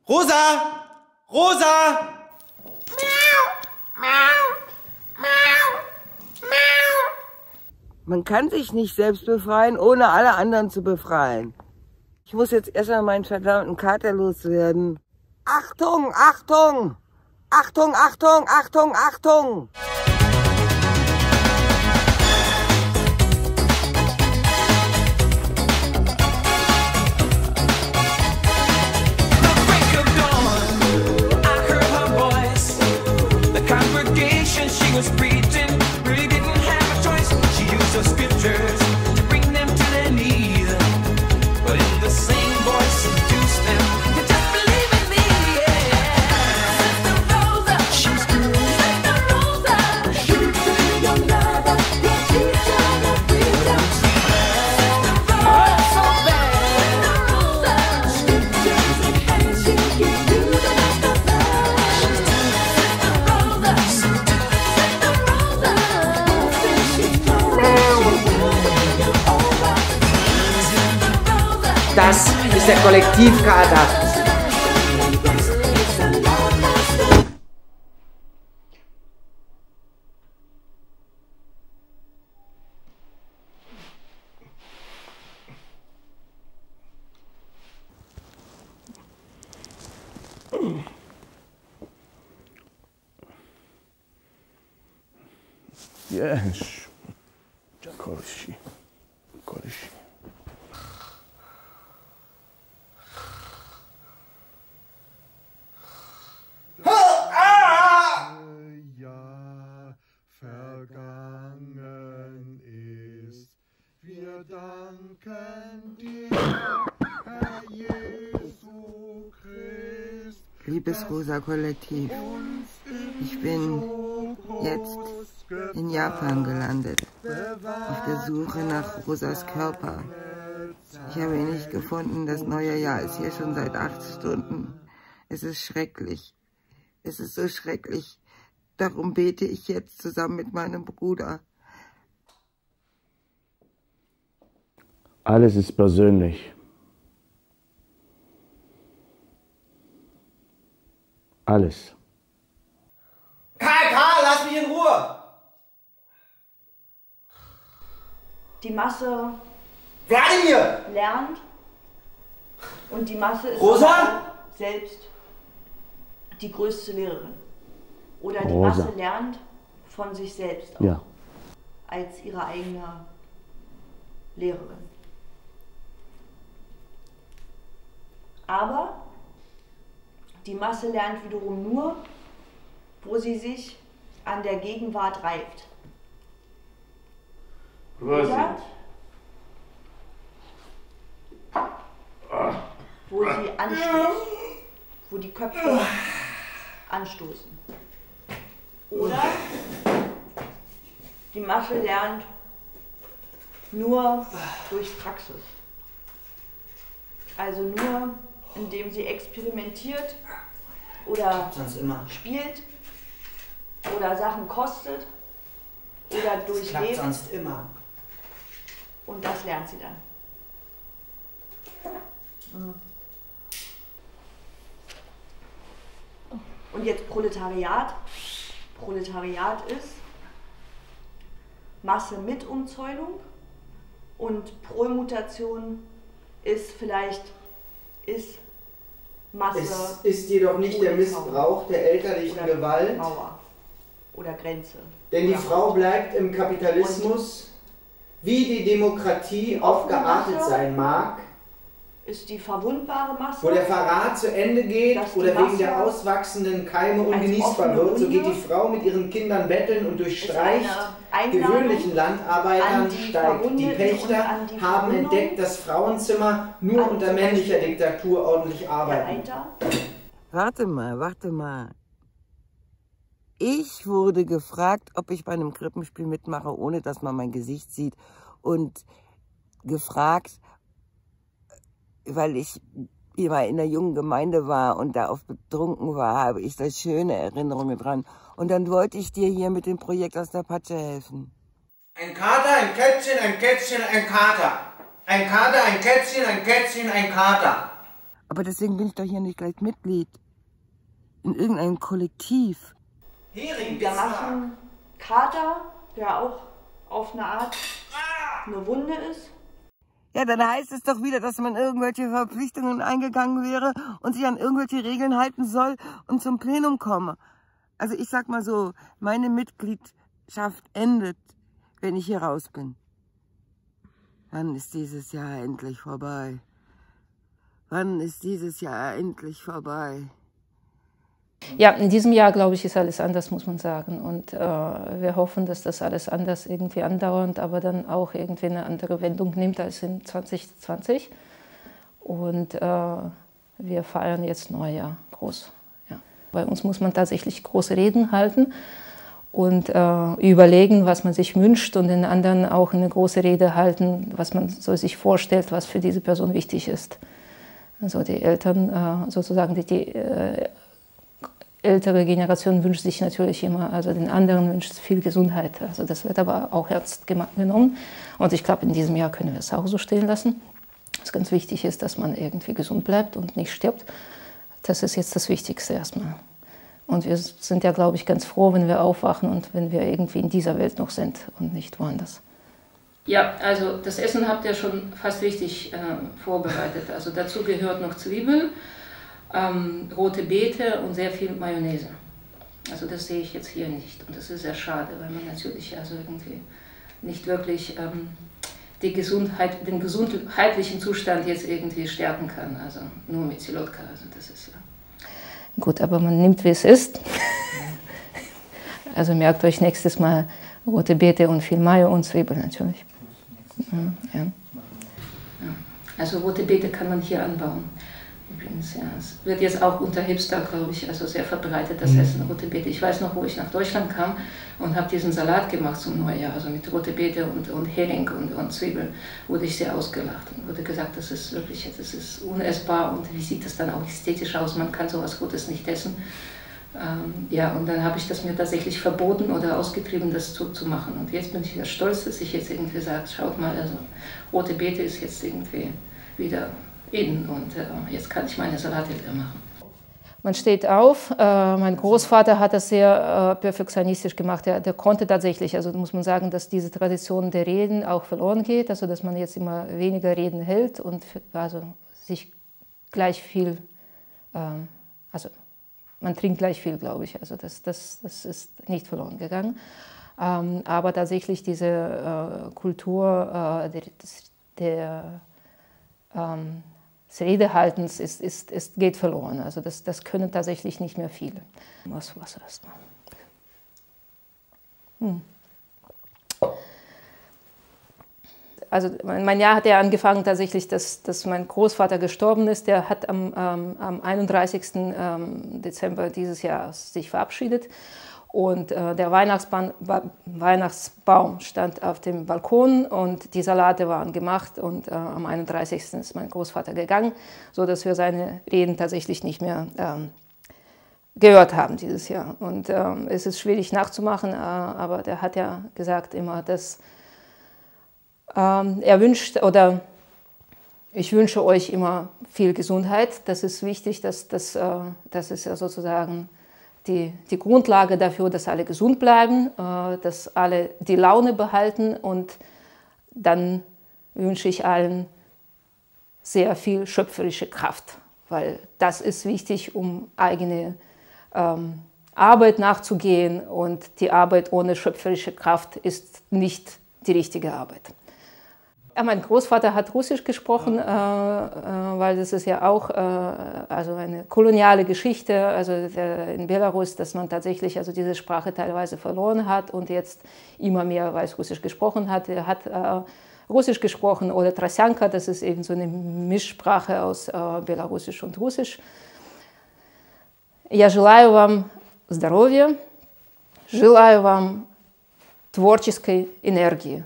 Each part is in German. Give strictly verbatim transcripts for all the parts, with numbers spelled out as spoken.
Rosa! Rosa! Man kann sich nicht selbst befreien, ohne alle anderen zu befreien. Ich muss jetzt erstmal meinen verdammten Kater loswerden. Achtung, Achtung! Achtung, Achtung, Achtung, Achtung! Das ist der Kollektivkater. Yes. Kolishi. Kolishi. Vergangen ist. Wir danken dir, Herr Jesu Christ. Liebes Rosa-Kollektiv, ich bin jetzt in Japan gelandet, auf der Suche nach Rosas Körper. Ich habe ihn nicht gefunden, das neue Jahr ist hier schon seit acht Stunden. Es ist schrecklich, es ist so schrecklich. Darum bete ich jetzt zusammen mit meinem Bruder. Alles ist persönlich. Alles. Karl, Karl, lass mich in Ruhe! Die Masse Wladimir! lernt und die Masse ist Rosa? selbst die größte Lehrerin. Oder die Rosa. Masse lernt von sich selbst auch, Ja. als ihre eigene Lehrerin. Aber die Masse lernt wiederum nur, wo sie sich an der Gegenwart reibt. Oder wo sie anstößt, wo die Köpfe anstoßen. Oder die Masse lernt nur durch Praxis. Also nur, indem sie experimentiert oder Sonst immer. spielt oder Sachen kostet oder Das klappt durchlebt. sonst immer. Und das lernt sie dann. Mhm. Und jetzt Proletariat. Proletariat ist Masse mit Umzäunung und Prolmutation ist vielleicht ist Masse. Es ist jedoch nicht der Missbrauch der elterlichen oder Gewalt, Mauer oder Grenze. denn die oder Frau Haut. bleibt im Kapitalismus, wie die Demokratie auch geartet sein mag, Ist die verwundbare Masse. wo der Verrat zu Ende geht Dass die oder wegen Masse der auswachsenden Keime als ungenießbar offene wird, so Wunde geht die Frau mit ihren Kindern betteln und durchstreicht eine Einladung gewöhnlichen Landarbeitern, an die steigt. Die Verwundeten und Pächter an die haben Verwundung, entdeckt, dass Frauenzimmer nur an unter zum männlicher Beispiel Diktatur ordentlich der arbeiten. Eiter. Warte mal, warte mal. Ich wurde gefragt, ob ich bei einem Krippenspiel mitmache, ohne dass man mein Gesicht sieht. Und gefragt, weil ich immer in der jungen Gemeinde war und da oft betrunken war, habe ich da schöne Erinnerungen dran. Und dann wollte ich dir hier mit dem Projekt aus der Patsche helfen. Ein Kater, ein Kätzchen, ein Kätzchen, ein Kater. Ein Kater, ein Kätzchen, ein Kätzchen, ein Kater. Aber deswegen bin ich doch hier nicht gleich Mitglied in irgendeinem Kollektiv. Hering, Wir machen Kater, der auch auf eine Art eine Wunde ist. Ja, dann heißt es doch wieder, dass man irgendwelche Verpflichtungen eingegangen wäre und sich an irgendwelche Regeln halten soll und zum Plenum komme. Also ich sag mal so, meine Mitgliedschaft endet, wenn ich hier raus bin. Wann ist dieses Jahr endlich vorbei? Wann ist dieses Jahr endlich vorbei? Ja, in diesem Jahr, glaube ich, ist alles anders, muss man sagen. Und äh, wir hoffen, dass das alles anders irgendwie andauernd, aber dann auch irgendwie eine andere Wendung nimmt als in zwanzig zwanzig. Und äh, wir feiern jetzt Neujahr groß. Ja. Bei uns muss man tatsächlich große Reden halten und äh, überlegen, was man sich wünscht, und den anderen auch eine große Rede halten, was man so sich vorstellt, was für diese Person wichtig ist. Also die Eltern, äh, sozusagen die, die äh, ältere Generation wünscht sich natürlich immer, also den anderen wünscht viel Gesundheit. Also das wird aber auch ernst genommen. Und ich glaube, in diesem Jahr können wir es auch so stehen lassen. Was ganz wichtig ist, dass man irgendwie gesund bleibt und nicht stirbt. Das ist jetzt das Wichtigste erstmal. Und wir sind ja, glaube ich, ganz froh, wenn wir aufwachen und wenn wir irgendwie in dieser Welt noch sind und nicht woanders. Ja, also das Essen habt ihr schon fast richtig äh, vorbereitet. Also dazu gehört noch Zwiebeln, Ähm, rote Beete und sehr viel Mayonnaise. Also das sehe ich jetzt hier nicht, und das ist sehr schade, weil man natürlich also irgendwie nicht wirklich ähm, die Gesundheit, den gesundheitlichen Zustand jetzt irgendwie stärken kann, also nur mit Silotka. Also das ist ja gut, aber man nimmt, wie es ist. Also merkt euch nächstes Mal rote Beete und viel Mayo und Zwiebeln natürlich. Ja, ja. Ja. Also rote Beete kann man hier anbauen. Übrigens, ja. Es wird jetzt auch unter Hipster, glaube ich, also sehr verbreitet, das Essen, rote Beete. Ich weiß noch, wo ich nach Deutschland kam und habe diesen Salat gemacht zum Neujahr, also mit rote Beete und, und Hering und, und Zwiebeln, wurde ich sehr ausgelacht und wurde gesagt, das ist wirklich, das ist unessbar, und wie sieht das dann auch ästhetisch aus, man kann sowas Gutes nicht essen. Ähm, ja, und dann habe ich das mir tatsächlich verboten oder ausgetrieben, das zu, zu machen. Und jetzt bin ich wieder stolz, dass ich jetzt irgendwie sage, schaut mal, also rote Beete ist jetzt irgendwie wieder in, und äh, jetzt kann ich meine Salate wieder machen. Man steht auf. Äh, mein Großvater hat das sehr äh, perfektionistisch gemacht. Der, der konnte tatsächlich, also muss man sagen, dass diese Tradition der Reden auch verloren geht, also dass man jetzt immer weniger Reden hält und also sich gleich viel, äh, also man trinkt gleich viel, glaube ich. Also das, das, das ist nicht verloren gegangen. Ähm, aber tatsächlich diese äh, Kultur äh, der, der ähm, des Redehaltens ist, ist, ist, geht verloren. Also das, das können tatsächlich nicht mehr viele. Was Wasser erstmal. Hm. Also mein Jahr hat ja angefangen tatsächlich, dass, dass mein Großvater gestorben ist. Der hat am, ähm, am einunddreißigsten Dezember dieses Jahres sich verabschiedet. Und äh, der Weihnachtsbaum, Weihnachtsbaum stand auf dem Balkon und die Salate waren gemacht. Und äh, am einunddreißigsten ist mein Großvater gegangen, sodass wir seine Reden tatsächlich nicht mehr ähm, gehört haben dieses Jahr. Und ähm, es ist schwierig nachzumachen, äh, aber der hat ja gesagt immer, dass ähm, er wünscht, oder ich wünsche euch immer viel Gesundheit. Das ist wichtig, dass, dass, äh, das ist ja sozusagen Die, die Grundlage dafür, dass alle gesund bleiben, äh, dass alle die Laune behalten, und dann wünsche ich allen sehr viel schöpferische Kraft, weil das ist wichtig, um eigene ähm, Arbeit nachzugehen, und die Arbeit ohne schöpferische Kraft ist nicht die richtige Arbeit. Ja, mein Großvater hat Russisch gesprochen, äh, äh, weil das ist ja auch äh, also eine koloniale Geschichte, also der, in Belarus, dass man tatsächlich also diese Sprache teilweise verloren hat und jetzt immer mehr Weißrussisch gesprochen hat. Er hat äh, Russisch gesprochen, oder Trasянka, das ist eben so eine Mischsprache aus äh, Belarusisch und Russisch. Я желаю вам здоровья, желаю вам творческой энергии.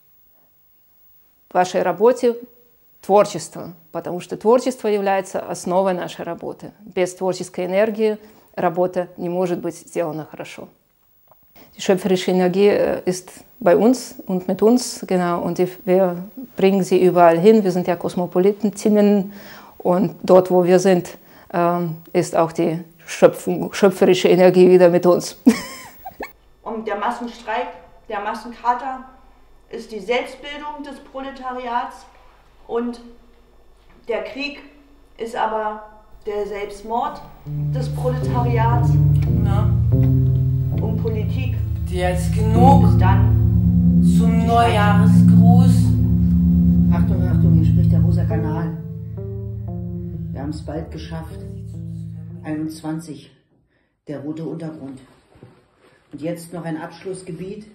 В вашей работе творчество, потому что творчество является основой нашей работы. Без творческой энергии работа не может быть сделана хорошо. Die schöpferische Energie ist bei uns und mit uns, genau, und wir bringen sie überall hin. Wir sind ja Kosmopolitinnen Und dort, wo wir sind, ist auch die Schöpfung, schöpferische Energie wieder mit uns. Und der Massenstreik, der Massenkater ist die Selbstbildung des Proletariats und der Krieg ist aber der Selbstmord des Proletariats. Na? Und Politik Jetzt genug ist dann zum Neujahresgruß. Achtung, Achtung, hier spricht der Rosa Kanal. Wir haben es bald geschafft. einundzwanzig, der rote Untergrund. Und jetzt noch ein Abschlussgebiet.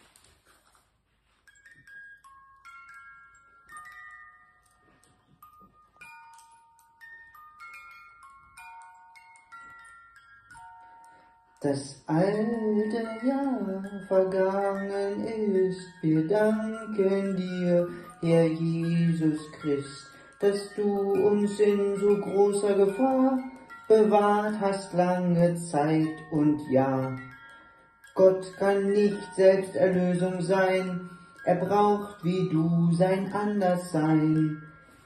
Das alte Jahr vergangen ist, wir danken dir, Herr Jesus Christ, dass du uns in so großer Gefahr bewahrt hast lange Zeit und Jahr. Gott kann nicht Selbsterlösung sein, er braucht wie du sein Anderssein,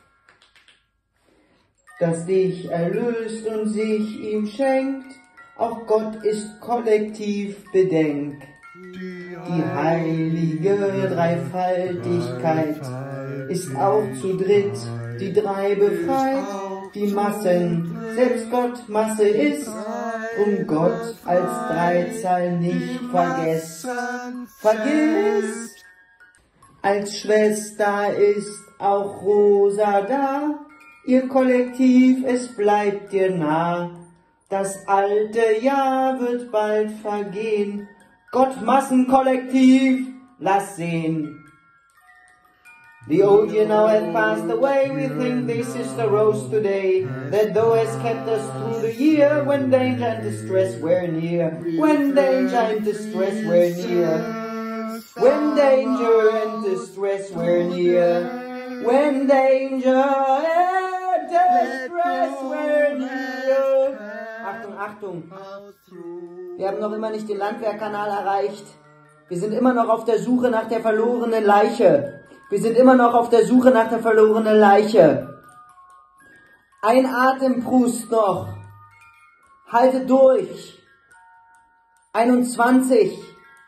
das dich erlöst und sich ihm schenkt. Auch Gott ist kollektiv bedenk. Die heilige Dreifaltigkeit ist auch zu dritt, die drei befreit. Die Massen, selbst Gott Masse ist, um Gott als Dreizahl nicht vergesst. Vergiss! Als Schwester ist auch Rosa da, ihr Kollektiv, es bleibt dir nah. Das alte Jahr wird bald vergehen. Gott Massenkollektiv, lass sehen. The old year now hath passed away. We think this is the rose today, that thou hast kept us through the year, when danger and distress were near. When danger and distress were near. When danger and distress were near. When danger and distress were near. Achtung, Achtung. Wir haben noch immer nicht den Landwehrkanal erreicht. Wir sind immer noch auf der Suche nach der verlorenen Leiche. Wir sind immer noch auf der Suche nach der verlorenen Leiche. Ein Atembrust noch. Haltet durch. einundzwanzig.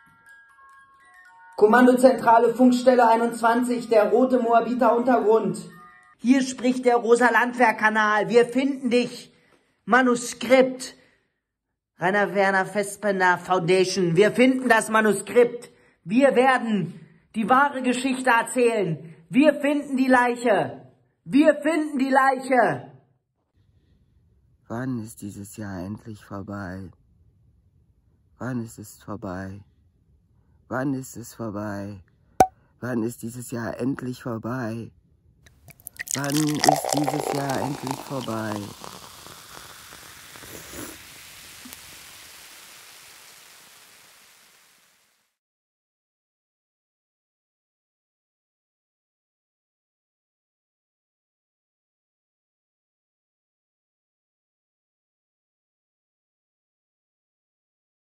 Kommandozentrale Funkstelle einundzwanzig, der rote Moabiter Untergrund. Hier spricht der Rosa Landwehrkanal. Wir finden dich. Manuskript. Rainer Werner Fassbinder Foundation. Wir finden das Manuskript. Wir werden die wahre Geschichte erzählen. Wir finden die Leiche. Wir finden die Leiche. Wann ist dieses Jahr endlich vorbei? Wann ist es vorbei? Wann ist es vorbei? Wann ist dieses Jahr endlich vorbei? Wann ist dieses Jahr endlich vorbei?